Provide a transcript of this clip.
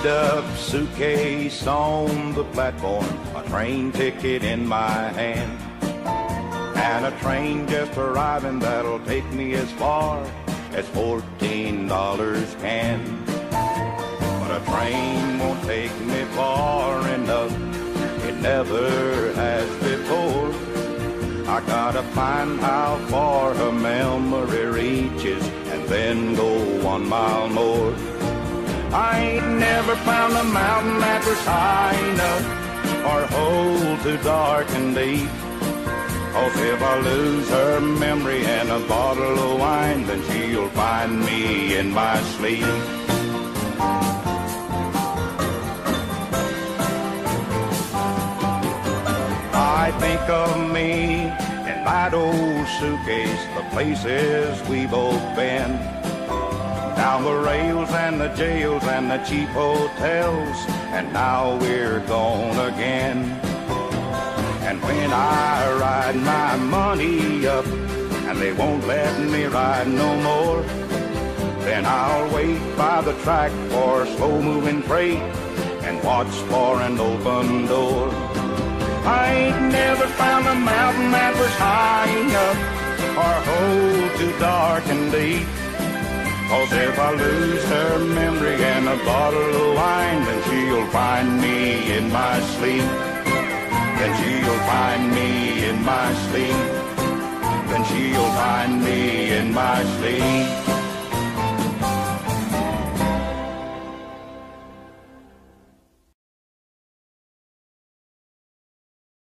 up suitcase on the platform, a train ticket in my hand, and a train just arriving that'll take me as far as $14 can. But a train won't take me far enough, it never has before. I gotta find how far her memory reaches and then go 1 mile more. I ain't never found a mountain that was high enough or a hole too dark and deep. 'Cause if I lose her memory and a bottle of wine, then she'll find me in my sleep. I think of me in that old suitcase, the places we both been, down the rails and the jails and the cheap hotels, and now we're gone again. And when I ride my money up and they won't let me ride no more, then I'll wait by the track for slow-moving freight and watch for an open door. I ain't never found a mountain that was high enough or a hole too dark and deep. 'Cause if I lose her memory and a bottle of wine, then she'll find me in my sleep. Then she'll find me in my sleep. Then she'll find me in my sleep.